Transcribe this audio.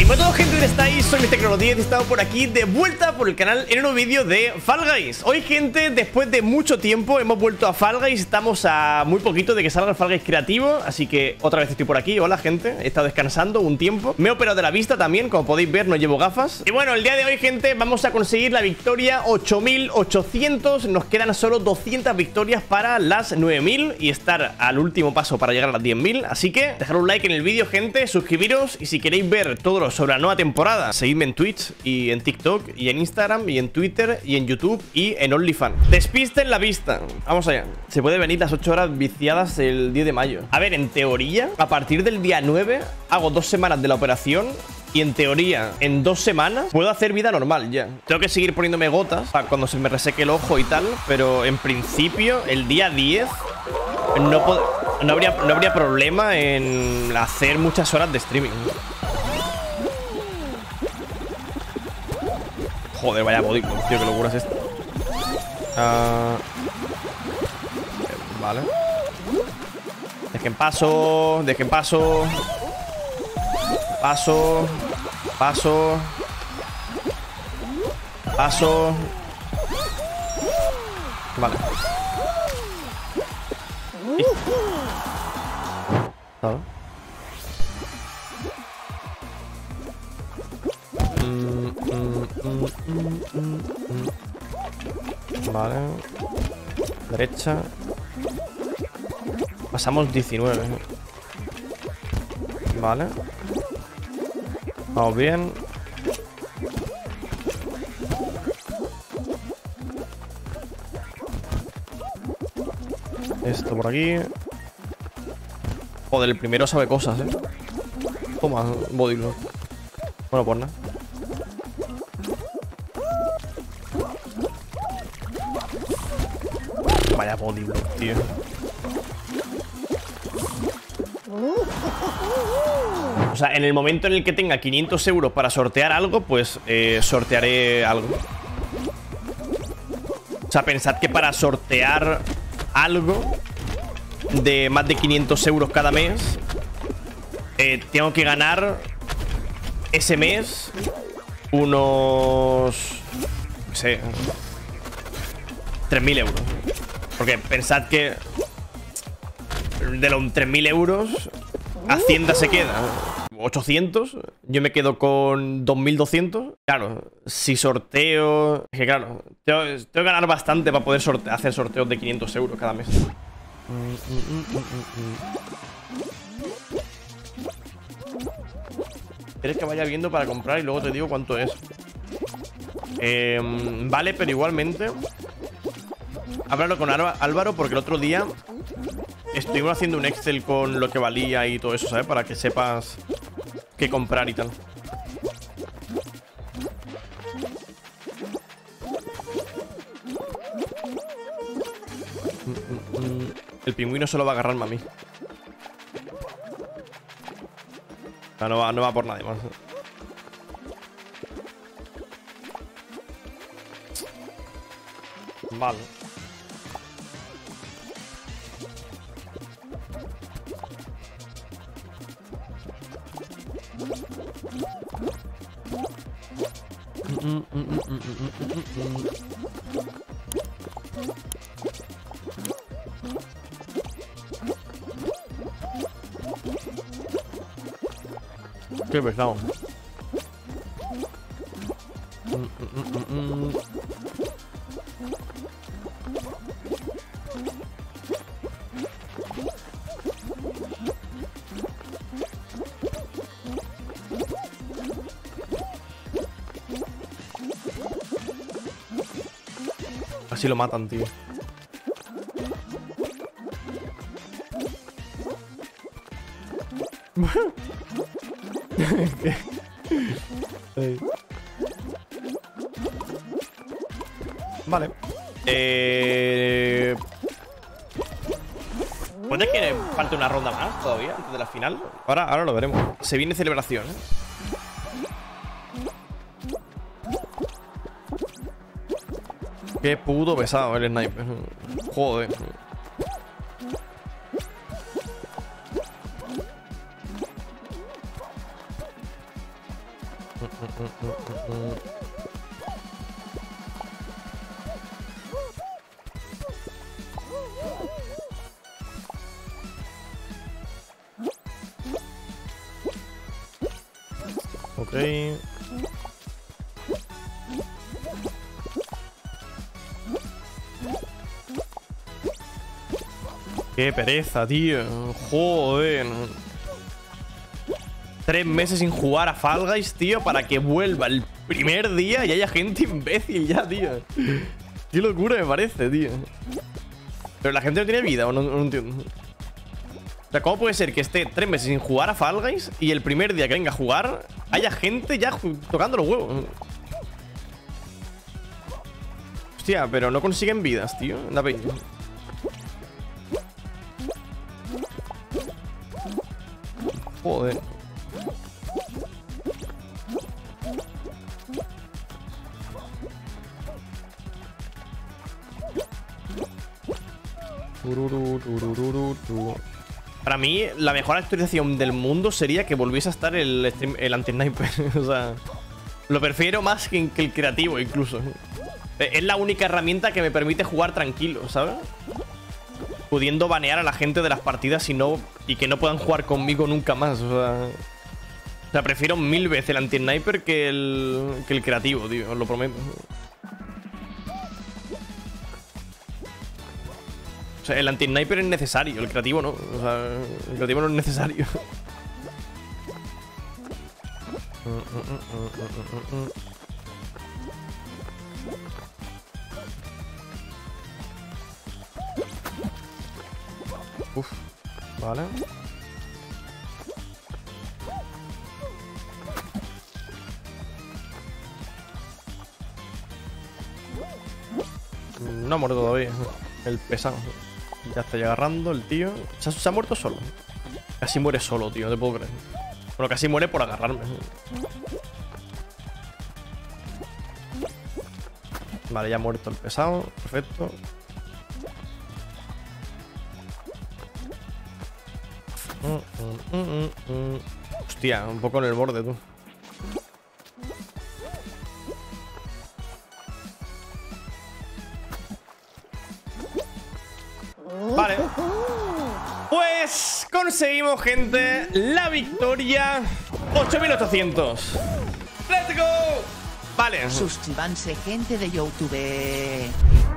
Y bueno, gente, ¿dónde estáis? Soy MrCrono10 y he estado por aquí de vuelta por el canal en un nuevo vídeo de Fall Guys. Hoy, gente, después de mucho tiempo hemos vuelto a Fall Guys. Estamos a muy poquito de que salga el Fall Guys creativo, así que otra vez estoy por aquí. Hola, gente, he estado descansando un tiempo. Me he operado de la vista también, como podéis ver, no llevo gafas. Y bueno, el día de hoy, gente, vamos a conseguir la victoria 8800. Nos quedan solo 200 victorias para las 9000 y estar al último paso para llegar a las 10.000. Así que dejad un like en el vídeo, gente, suscribiros, y si queréis ver todo lo sobre la nueva temporada, seguidme en Twitch y en TikTok y en Instagram y en Twitter y en YouTube y en OnlyFans. Despiste en la vista. Vamos allá. Se puede venir las 8 horas viciadas el 10 de mayo. A ver, en teoría, a partir del día 9 hago 2 semanas de la operación. Y en teoría, en 2 semanas puedo hacer vida normal ya. Tengo que seguir poniéndome gotas para cuando se me reseque el ojo y tal. Pero en principio, el día 10 no habría problema en hacer muchas horas de streaming. Joder, vaya body, tío, qué locura es esto. Vale. Dejen paso. Dejen paso. Paso. Paso. Paso. Vale. ¿Sabes? Vale. Derecha. Pasamos 19. Vale. Vamos bien. Esto por aquí. Joder, el primero sabe cosas, Toma, bodyload. Bueno, pues nada. Vaya bodyload, tío. O sea, en el momento en el que tenga 500 euros para sortear algo, pues sortearé algo. O sea, pensad que para sortear algo de más de 500 euros cada mes, tengo que ganar ese mes unos, no sé, 3.000 euros. Porque pensad que de los 3.000 euros, Hacienda se queda 800, yo me quedo con 2.200. Claro, si sorteo... Es que claro, tengo que ganar bastante para poder hacer sorteos de 500 euros cada mes. ¿Quieres que vaya viendo para comprar y luego te digo cuánto es? Vale, pero igualmente háblalo con Álvaro, porque el otro día estuvimos haciendo un Excel con lo que valía y todo eso, ¿sabes? Para que sepas qué comprar y tal. El pingüino solo va a agarrarme a mí. No va por nadie más. Vale. Qué pesado. Así lo matan, tío. Vale. ¿Puede que falte una ronda más todavía antes de la final? Ahora lo veremos. Se viene celebración, Qué puto pesado el sniper. Joder. Ok. Qué pereza, tío. Joder. 3 meses sin jugar a Fall Guys, tío, para que vuelva el primer día y haya gente imbécil ya, tío. Qué locura me parece, tío. Pero la gente no tiene vida, o no entiendo. O sea, ¿cómo puede ser que esté 3 meses sin jugar a Fall Guys y el primer día que venga a jugar haya gente ya tocando los huevos? Hostia, pero no consiguen vidas, tío. La peña. Joder. Para mí, la mejor actualización del mundo sería que volviese a estar el anti-sniper. O sea, lo prefiero más que el creativo, incluso. Es la única herramienta que me permite jugar tranquilo, ¿sabes? Pudiendo banear a la gente de las partidas y que no puedan jugar conmigo nunca más. O sea, prefiero 1000 veces el anti-sniper que el creativo, tío, os lo prometo. O sea, el anti-sniper es necesario, el creativo no. O sea, el creativo no es necesario. Uf, vale. No ha muerto todavía. El pesado. Ya está agarrando el tío. Se ha muerto solo. Casi muere solo, tío, no te puedo creer. Bueno, casi muere por agarrarme. Vale, ya ha muerto el pesado. Perfecto. Hostia, un poco en el borde, tú. Vale. Pues conseguimos, gente, la victoria. 8800. ¡Let's go! Vale. Suscríbanse, gente de YouTube.